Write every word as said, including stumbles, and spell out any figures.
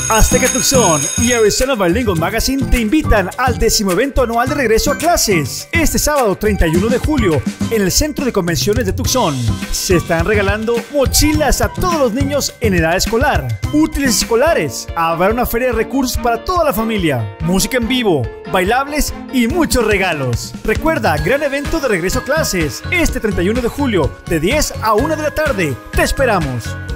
Azteca Tucson y Arizona Bilingual Magazine te invitan al décimo evento anual de regreso a clases. Este sábado treinta y uno de julio en el Centro de Convenciones de Tucson. Se están regalando mochilas a todos los niños en edad escolar, útiles escolares. Habrá una feria de recursos para toda la familia, música en vivo, bailables y muchos regalos. Recuerda, gran evento de regreso a clases este treinta y uno de julio de diez a una de la tarde. Te esperamos.